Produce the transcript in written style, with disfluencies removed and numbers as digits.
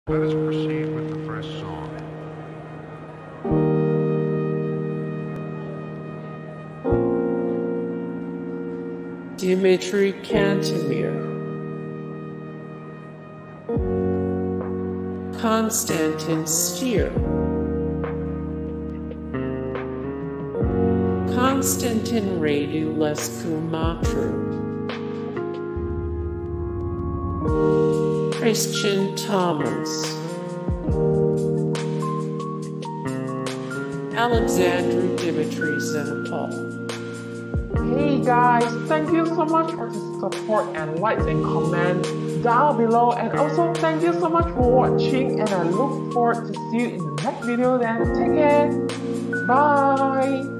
Let us proceed with the first song. Dimitrie Cantemir, Constantin Stere, Constantin Rdulescu-Motru, Christian Thomas, Alexandru Dimitrie Xenopol. Hey guys, thank you so much for the support and likes and comments down below, and also thank you so much for watching, and I look forward to see you in the next video. Then take care, bye.